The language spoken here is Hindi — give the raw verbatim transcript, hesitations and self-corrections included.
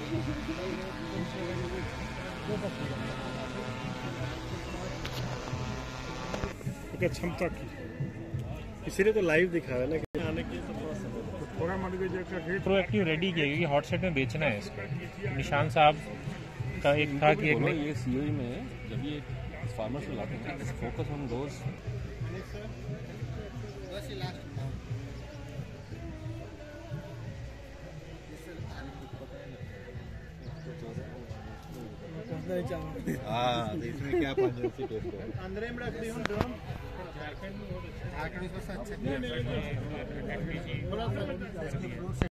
क्षमता की, इसीलिए तो लाइव दिखा रहा है ना कि आने की थोड़ा प्रोएक्टिव रेडी किया क्योंकि हॉट सेट में बेचना है इसको। निशान साहब का एक था कि एक ये सीओई में जब ये फार्मर्स को लाते हैं, फोकस ऑन दोस हाँ, इसमें क्या पंचायती टेस्ट है? अंदर में रख दी हूँ ड्रोन। झारखंड में